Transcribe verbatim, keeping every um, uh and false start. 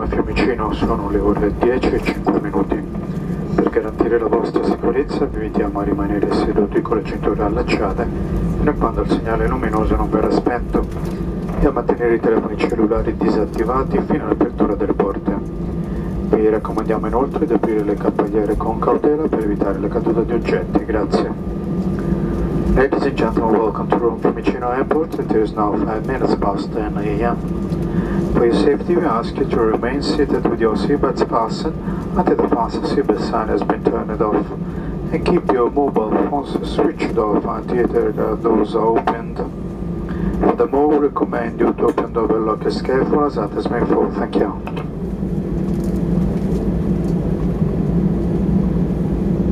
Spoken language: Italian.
Fiumicino, sono le ore dieci e cinque minuti. Per garantire la vostra sicurezza vi invitiamo a rimanere seduti con le cinture allacciate fino a quando il segnale luminoso non verrà spento e a mantenere i telefoni cellulari disattivati fino all'apertura delle porte. Vi raccomandiamo inoltre di aprire le cappelliere con cautela per evitare la caduta di oggetti. Grazie. Ladies and gentlemen, welcome to Rome Fiumicino Airport. It is now five minutes past ten A M For your safety, we ask you to remain seated with your seatbelts fastened until the fasten seatbelt sign has been turned off, and keep your mobile phones switched off until the doors are opened. Furthermore, we recommend you to open the door lock as careful as others may fall. Thank you.